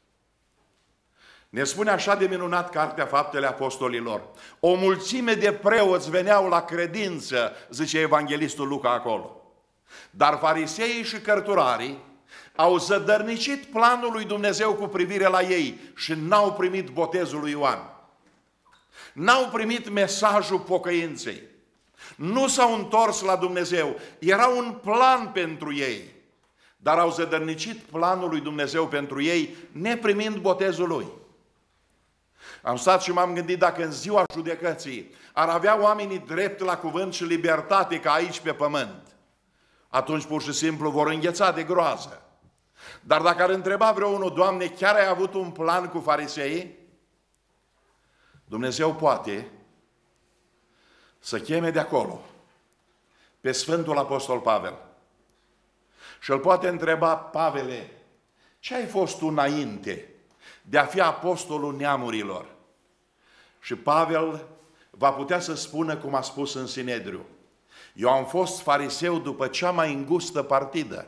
Ne spune așa de minunat Cartea Faptele Apostolilor. O mulțime de preoți veneau la credință, zice evanghelistul Luca acolo. Dar fariseii și cărturarii au zădărnicit planul lui Dumnezeu cu privire la ei și n-au primit botezul lui Ioan. N-au primit mesajul pocăinței. Nu s-au întors la Dumnezeu. Era un plan pentru ei. Dar au zădărnicit planul lui Dumnezeu pentru ei, neprimind botezul lui. Am stat și m-am gândit dacă în ziua judecății ar avea oamenii drept la cuvânt și libertate ca aici pe pământ, atunci pur și simplu vor îngheța de groază. Dar dacă ar întreba vreunul: Doamne, chiar ai avut un plan cu fariseii? Dumnezeu poate să cheme de acolo pe Sfântul Apostol Pavel și îl poate întreba: Pavele, ce ai fost tu înainte de a fi apostolul neamurilor? Și Pavel va putea să spună cum a spus în Sinedriu: eu am fost fariseu după cea mai îngustă partidă.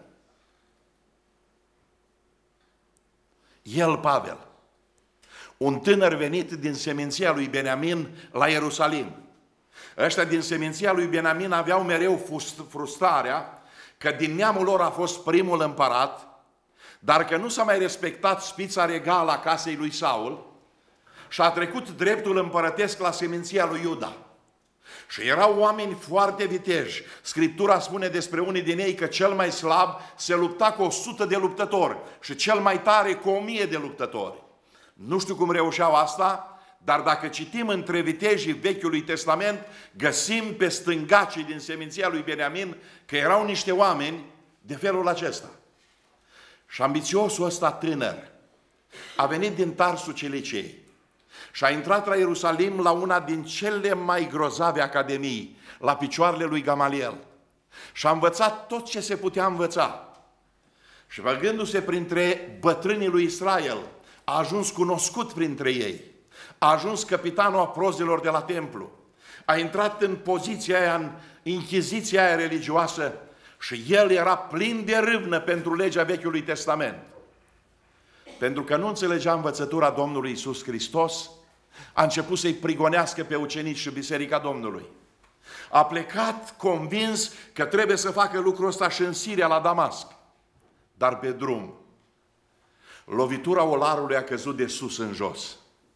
El, Pavel, un tânăr venit din seminția lui Beniamin la Ierusalim. Ăștia din seminția lui Beniamin aveau mereu frustrarea că din neamul lor a fost primul împărat, dar că nu s-a mai respectat spița regală a casei lui Saul și a trecut dreptul împărătesc la seminția lui Iuda. Și erau oameni foarte viteji. Scriptura spune despre unii din ei că cel mai slab se lupta cu 100 de luptători și cel mai tare cu 1000 de luptători. Nu știu cum reușeau asta, dar dacă citim între vitejii Vechiului Testament, găsim pe stângacii din seminția lui Beniamin că erau niște oameni de felul acesta. Și ambițiosul ăsta tânăr a venit din Tarsul Ciliciei și a intrat la Ierusalim la una din cele mai grozave academii, la picioarele lui Gamaliel. Și a învățat tot ce se putea învăța. Și băgându-se printre bătrânii lui Israel, a ajuns cunoscut printre ei. A ajuns capitanul aprozelor de la templu. A intrat în poziția aia, în inchiziția aia religioasă și el era plin de râvnă pentru legea Vechiului Testament. Pentru că nu înțelegea învățătura Domnului Iisus Hristos, a început să-i prigonească pe ucenici și Biserica Domnului. A plecat convins că trebuie să facă lucrul ăsta și în Siria, la Damasc. Dar pe drum, lovitura olarului a căzut de sus în jos.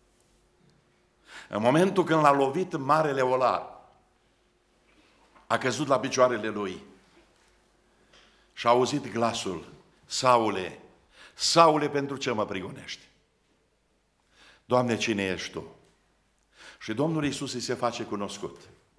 În momentul când l-a lovit marele olar, a căzut la picioarele lui și a auzit glasul: Saule, Saule, pentru ce mă prigonești? Doamne, cine ești Tu? Și Domnul Iisus îi se face cunoscut.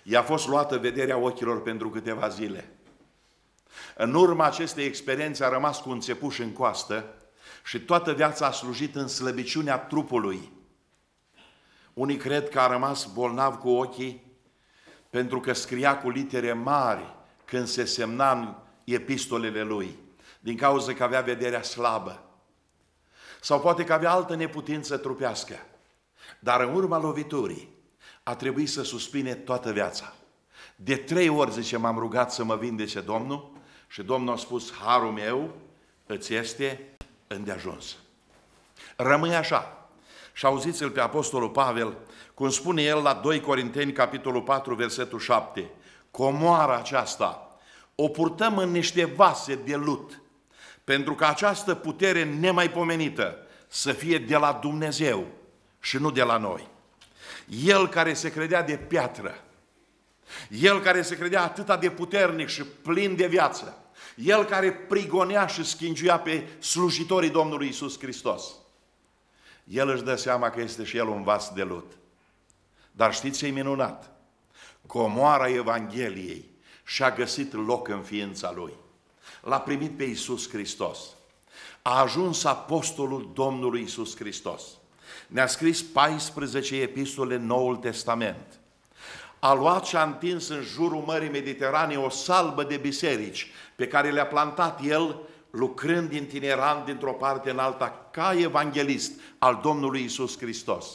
I-a fost luată vederea ochilor pentru câteva zile. În urma acestei experiențe a rămas cu un țepuș în coastă și toată viața a slujit în slăbiciunea trupului. Unii cred că a rămas bolnav cu ochii pentru că scria cu litere mari când se semna în epistolele lui, din cauza că avea vederea slabă. Sau poate că avea altă neputință trupească. Dar în urma loviturii a trebuit să suspine toată viața. De 3 ori, zice, m-am rugat să mă vindece Domnul și Domnul a spus, harul meu îți este îndeajuns. Rămâi așa. Și auziți-l pe Apostolul Pavel, cum spune el la 2 Corinteni, capitolul 4, versetul 7. Comoara aceasta o purtăm în niște vase de lut, pentru că această putere nemaipomenită să fie de la Dumnezeu și nu de la noi. El care se credea de piatră, el care se credea atât de puternic și plin de viață, el care prigonea și schingiuia pe slujitorii Domnului Iisus Hristos, el își dă seama că este și el un vas de lut. Dar știți ce-i minunat? Comoara Evangheliei și-a găsit loc în ființa lui. L-a primit pe Iisus Hristos. A ajuns apostolul Domnului Iisus Hristos. Ne-a scris 14 epistole în Noul Testament. A luat și a întins în jurul Mării Mediterane o salbă de biserici pe care le-a plantat el, lucrând itinerant dintr-o parte în alta ca evanghelist al Domnului Iisus Hristos.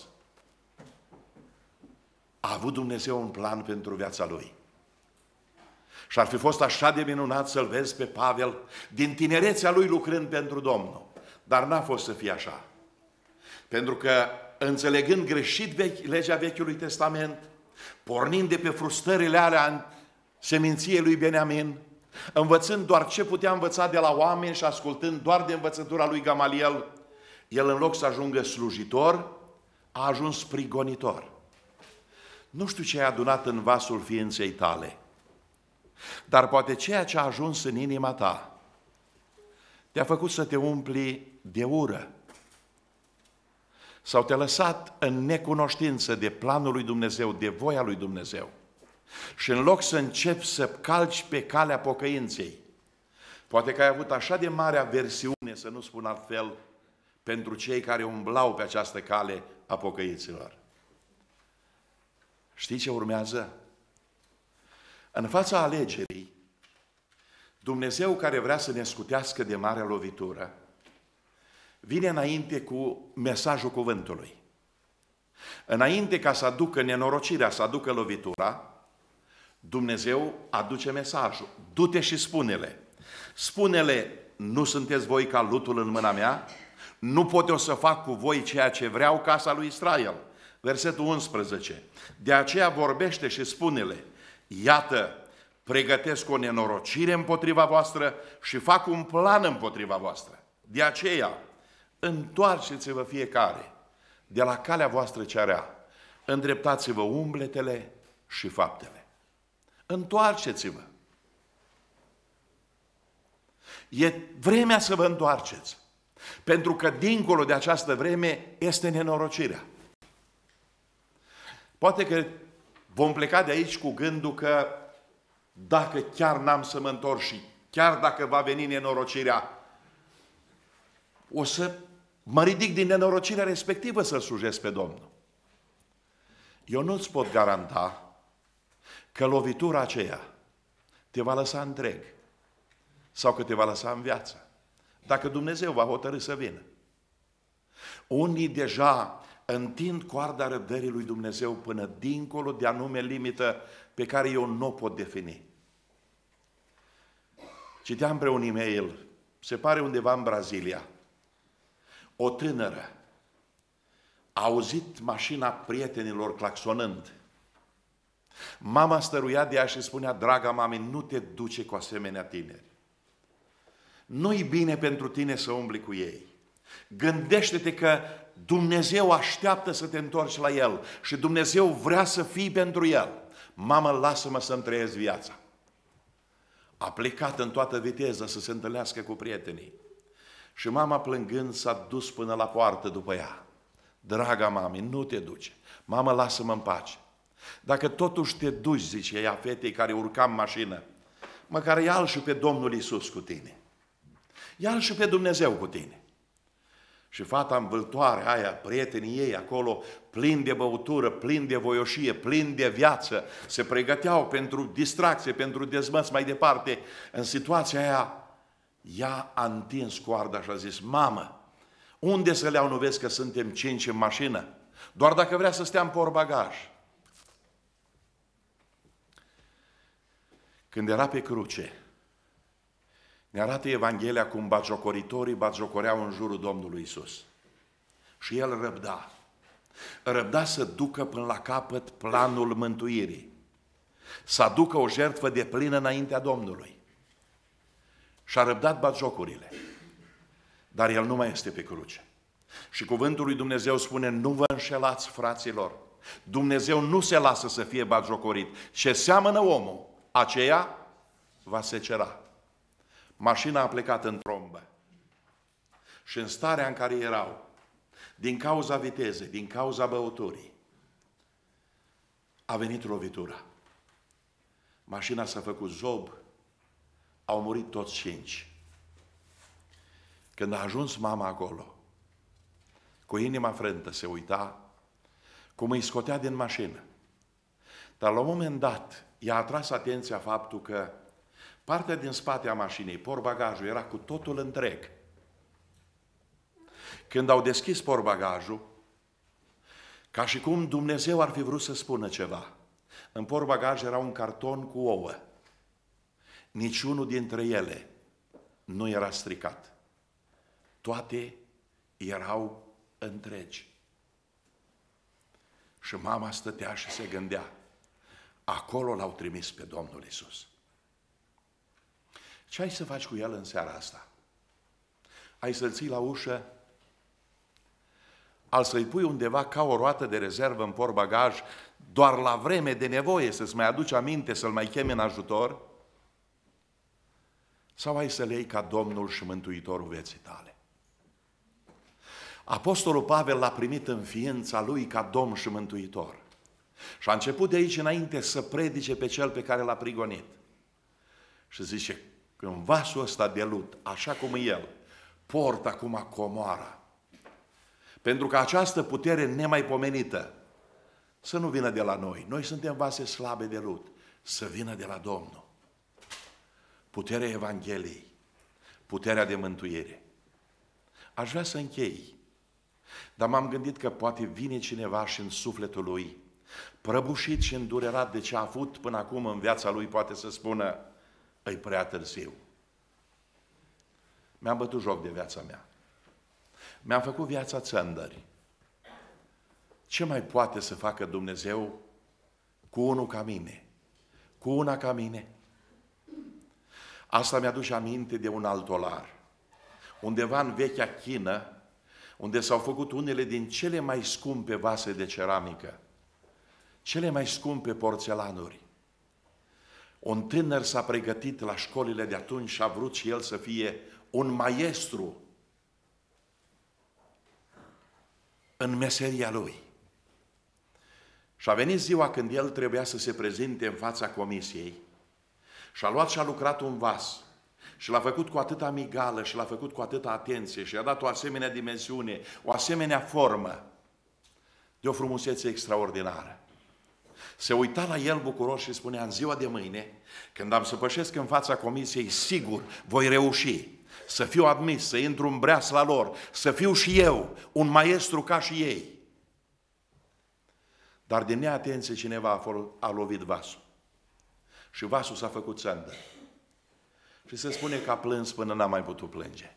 A avut Dumnezeu un plan pentru viața lui. Și ar fi fost așa de minunat să-l vezi pe Pavel din tinerețea lui lucrând pentru Domnul. Dar n-a fost să fie așa. Pentru că înțelegând greșit legea Vechiului Testament, pornind de pe frustrările alea în seminției lui Beniamin, învățând doar ce putea învăța de la oameni și ascultând doar de învățătura lui Gamaliel, el în loc să ajungă slujitor, a ajuns prigonitor. Nu știu ce ai adunat în vasul ființei tale, dar poate ceea ce a ajuns în inima ta te-a făcut să te umpli de ură sau te-a lăsat în necunoștință de planul lui Dumnezeu, de voia lui Dumnezeu. Și în loc să începi să calci pe calea pocăinței, poate că ai avut așa de mare aversiune, să nu spun altfel, pentru cei care umblau pe această cale a pocăiților. Știi ce urmează? În fața alegerii, Dumnezeu care vrea să ne scutească de marea lovitură, vine înainte cu mesajul cuvântului. Înainte ca să aducă nenorocirea, să aducă lovitura, Dumnezeu aduce mesajul. Du-te și spune-le. Spune-le, nu sunteți voi ca lutul în mâna mea? Nu pot eu să fac cu voi ceea ce vreau, casa lui Israel. Versetul 11. De aceea vorbește și spune-le, iată, pregătesc o nenorocire împotriva voastră și fac un plan împotriva voastră. De aceea, întoarceți-vă fiecare de la calea voastră cea rea, îndreptați-vă umbletele și faptele. Întoarceți-vă. E vremea să vă întoarceți, pentru că dincolo de această vreme este nenorocirea. Poate că vom pleca de aici cu gândul că dacă chiar n-am să mă întorc și chiar dacă va veni nenorocirea, o să mă ridic din nenorocirea respectivă să-L slujesc pe Domnul. Eu nu-ți pot garanta că lovitura aceea te va lăsa întreg sau că te va lăsa în viață, dacă Dumnezeu va hotărî să vină. Unii deja întind coarda răbdării lui Dumnezeu până dincolo de anume limită pe care eu nu o pot defini. Citeam pe un e-mail, se pare undeva în Brazilia, o tânără a auzit mașina prietenilor claxonând. Mama stăruia de ea și spunea, draga mame, nu te duce cu asemenea tineri. Nu-i bine pentru tine să umbli cu ei. Gândește-te că Dumnezeu așteaptă să te întorci la El și Dumnezeu vrea să fii pentru El. Mamă, lasă-mă să-mi trăiesc viața. A plecat în toată viteză să se întâlnească cu prietenii. Și mama plângând s-a dus până la poartă după ea. Draga mami, nu te duce. Mamă, lasă-mă în pace. Dacă totuși te duci, zice ea fetei care urca în mașină, măcar ia-L și pe Domnul Iisus cu tine. Ia-L și pe Dumnezeu cu tine. Și fata învâltoare aia, prietenii ei acolo, plini de băutură, plini de voioșie, plini de viață, se pregăteau pentru distracție, pentru dezmăți mai departe. În situația aia, ea a întins coarda și a zis, mamă, unde să le iau, nu vezi că suntem 5 în mașină? Doar dacă vrea să stea în portbagaj. Când era pe cruce, ne arată Evanghelia cum batjocoritorii batjocoreau în jurul Domnului Iisus. Și El răbda. Răbda să ducă până la capăt planul mântuirii. Să aducă o jertfă de plină înaintea Domnului. Și a răbdat batjocurile. Dar El nu mai este pe cruce. Și cuvântul lui Dumnezeu spune, nu vă înșelați, fraților. Dumnezeu nu se lasă să fie batjocorit. Ce seamănă omul, aceea va secera. Mașina a plecat în trombă. Și în starea în care erau, din cauza vitezei, din cauza băuturii, a venit lovitura. Mașina s-a făcut zob, au murit toți 5. Când a ajuns mama acolo, cu inima frântă se uita cum îi scotea din mașină. Dar la un moment dat i-a atras atenția faptul că partea din spate a mașinii, portbagajul, era cu totul întreg. Când au deschis portbagajul, ca și cum Dumnezeu ar fi vrut să spună ceva, în portbagaj era un carton cu ouă. Niciunul dintre ele nu era stricat. Toate erau întregi. Și mama stătea și se gândea, acolo l-au trimis pe Domnul Iisus. Ce ai să faci cu El în seara asta? Ai să-L ții la ușă? Al să-i pui undeva ca o roată de rezervă în portbagaj, doar la vreme de nevoie să-ți mai aduci aminte, să-L mai chemi în ajutor? Sau ai să le iei ca Domnul și Mântuitorul vieții tale? Apostolul Pavel l-a primit în ființa lui ca Domn și Mântuitor. Și a început de aici înainte să predice pe Cel pe care l-a prigonit. Și zice, în vasul ăsta de lut, așa cum e El, port acum comoara. Pentru că această putere nemaipomenită să nu vină de la noi. Noi suntem vase slabe de lut. Să vină de la Domnul. Puterea Evangheliei. Puterea de mântuire. Aș vrea să închei. Dar m-am gândit că poate vine cineva și în sufletul lui, prăbușit și îndurerat de ce a avut până acum în viața lui, poate să spună, e prea târziu. Mi-am bătut joc de viața mea. Mi-am făcut viața țândări. Ce mai poate să facă Dumnezeu cu unul ca mine? Cu una ca mine? Asta mi-aduce aminte de un altolar. Undeva în vechea Chină, unde s-au făcut unele din cele mai scumpe vase de ceramică, cele mai scumpe porțelanuri. Un tânăr s-a pregătit la școlile de atunci și a vrut și el să fie un maestru în meseria lui. Și a venit ziua când el trebuia să se prezinte în fața comisiei și a luat și a lucrat un vas și l-a făcut cu atâta migală și l-a făcut cu atâta atenție și a dat o asemenea dimensiune, o asemenea formă, de o frumusețe extraordinară. Se uita la el bucuros și spunea, în ziua de mâine, când am să pășesc în fața comisiei, sigur voi reuși să fiu admis, să intru în breasla lor, să fiu și eu un maestru ca și ei. Dar de neatenție cineva a lovit vasul. Și vasul s-a făcut țândă. Și se spune că a plâns până n-a mai putut plânge.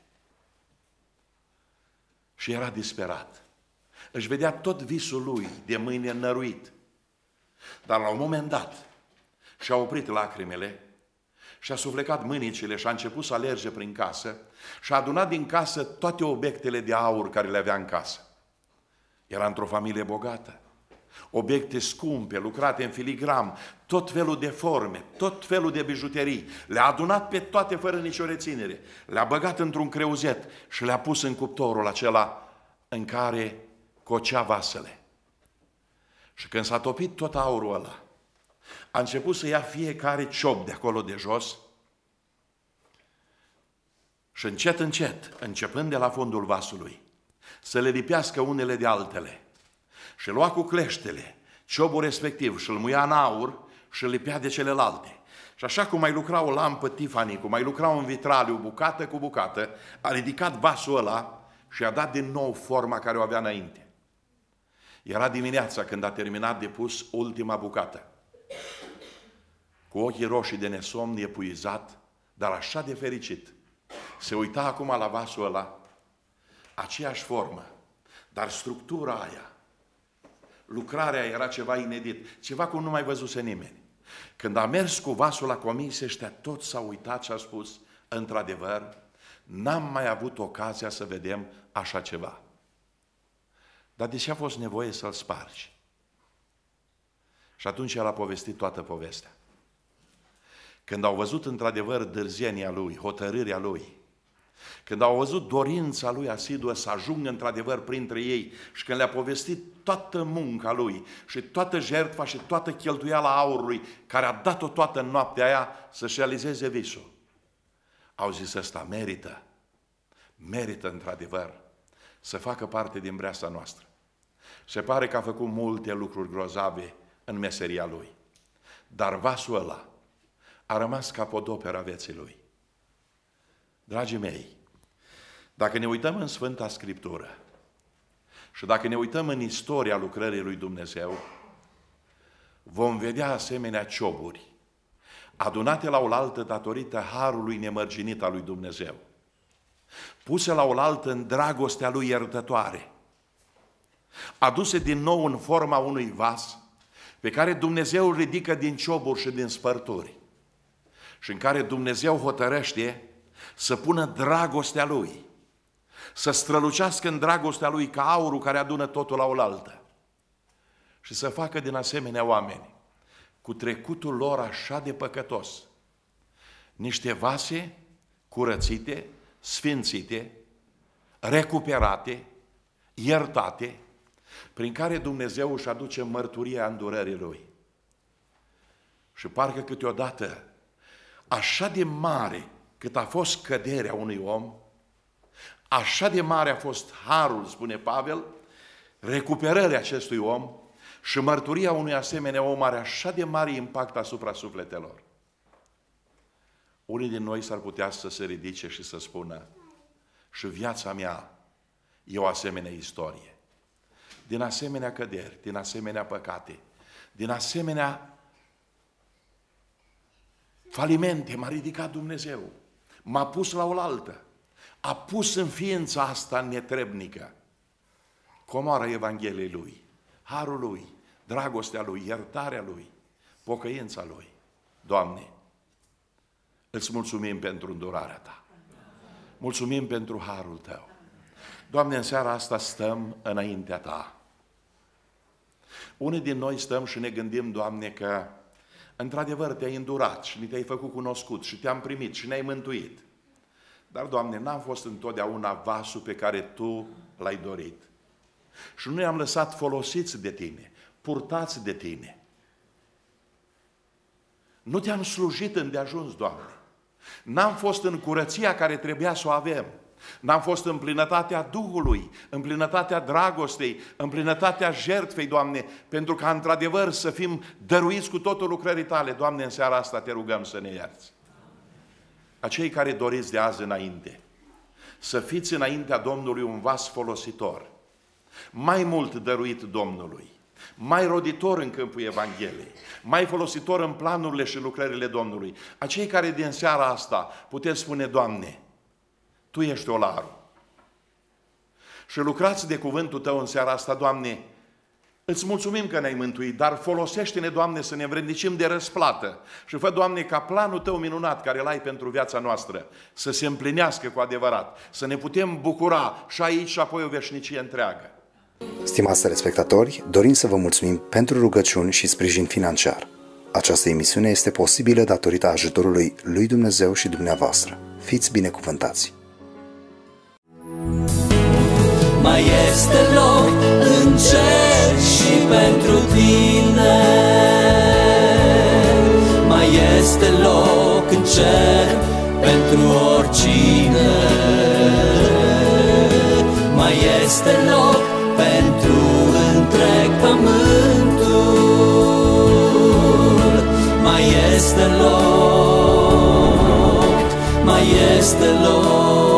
Și era disperat. Își vedea tot visul lui de mâine năruit. Dar la un moment dat și-a oprit lacrimile și-a suflecat mânicile și a început să alerge prin casă și a adunat din casă toate obiectele de aur care le avea în casă. Era într-o familie bogată. Obiecte scumpe, lucrate în filigram, tot felul de forme, tot felul de bijuterii. Le-a adunat pe toate fără nicio reținere. Le-a băgat într-un creuzet și le-a pus în cuptorul acela în care cocea vasele. Și când s-a topit tot aurul ăla, a început să ia fiecare ciop de acolo de jos și încet, încet, începând de la fundul vasului, să le lipească unele de altele. Și lua cu cleștele ciobul respectiv și îl muia în aur și îl lipea de celelalte. Și așa cum mai lucra o lampă Tiffany, cum mai lucra un vitraliu, bucată cu bucată, a ridicat vasul ăla și a dat din nou forma care o avea înainte. Era dimineața când a terminat de pus ultima bucată. Cu ochii roșii de nesomn, epuizat, dar așa de fericit. Se uita acum la vasul ăla, aceeași formă, dar structura aia, lucrarea era ceva inedit, ceva cum nu mai văzuse nimeni. Când a mers cu vasul la comisie, ăștia toți s-au uitat și a spus, într-adevăr, n-am mai avut ocazia să vedem așa ceva. Dar de ce a fost nevoie să-l spargi? Și atunci el a povestit toată povestea. Când au văzut într-adevăr dârzenia lui, hotărârea lui, când au văzut dorința lui asiduă să ajungă într-adevăr printre ei și când le-a povestit toată munca lui și toată jertfa și toată cheltuiala aurului care a dat-o toată în noaptea aia să-și realizeze visul, au zis, ăsta merită într-adevăr să facă parte din breasa noastră. Se pare că a făcut multe lucruri grozave în meseria lui, dar vasul ăla a rămas capodopera vieții lui. Dragii mei, dacă ne uităm în Sfânta Scriptură și dacă ne uităm în istoria lucrării lui Dumnezeu, vom vedea asemenea cioburi adunate la oaltă datorită harului nemărginit al lui Dumnezeu, puse la oaltă în dragostea lui iertătoare, aduse din nou în forma unui vas pe care Dumnezeu îl ridică din cioburi și din spărturi și în care Dumnezeu hotărăște să pună dragostea Lui, să strălucească în dragostea Lui ca aurul care adună totul la oaltă și să facă din asemenea oameni, cu trecutul lor așa de păcătos, niște vase curățite, sfințite, recuperate, iertate, prin care Dumnezeu își aduce mărturia îndurării Lui. Și parcă câteodată, așa de mare cât a fost căderea unui om, așa de mare a fost harul, spune Pavel, recuperarea acestui om și mărturia unui asemenea om are așa de mare impact asupra sufletelor. Unii din noi s-ar putea să se ridice și să spună, și viața mea e o asemenea istorie. Din asemenea căderi, din asemenea păcate, din asemenea falimente m-a ridicat Dumnezeu, m-a pus la oaltă, a pus în ființa asta netrebnică comoara Evangheliei Lui, harul Lui, dragostea Lui, iertarea Lui, pocăința Lui. Doamne, îți mulțumim pentru îndurarea Ta. Mulțumim pentru harul Tău. Doamne, în seara asta stăm înaintea Ta. Unii din noi stăm și ne gândim, Doamne, că într-adevăr Te-ai îndurat și Te-ai făcut cunoscut și Te-am primit și ne-ai mântuit. Dar, Doamne, n-am fost întotdeauna vasul pe care Tu l-ai dorit. Și nu ne-am lăsat folosiți de Tine, purtați de Tine. Nu Te-am slujit îndeajuns, Doamne. N-am fost în curăția care trebuia să o avem. N-am fost în plinătatea Duhului, în plinătatea dragostei, în plinătatea jertfei, Doamne, pentru ca într-adevăr să fim dăruiți cu totul lucrării Tale. Doamne, în seara asta Te rugăm să ne ierți. Acei care doriți de azi înainte, să fiți înaintea Domnului un vas folositor, mai mult dăruit Domnului, mai roditor în câmpul Evangheliei, mai folositor în planurile și lucrările Domnului. Acei care din seara asta puteți spune, Doamne, Tu ești olarul. Și lucrați de cuvântul Tău în seara asta, Doamne, îți mulțumim că ne-ai mântuit, dar folosește-ne, Doamne, să ne învrednicim de răsplată. Și fă, Doamne, ca planul Tău minunat care l-ai pentru viața noastră să se împlinească cu adevărat, să ne putem bucura și aici și apoi o veșnicie întreagă. Stimați telespectatori, dorim să vă mulțumim pentru rugăciuni și sprijin financiar. Această emisiune este posibilă datorită ajutorului lui Dumnezeu și dumneavoastră. Fiți binecuvântați! Mai este loc în cer și pe pentru tine. Mai este loc în cer pentru oricine. Mai este loc pentru întreg pământul. Mai este loc, mai este loc.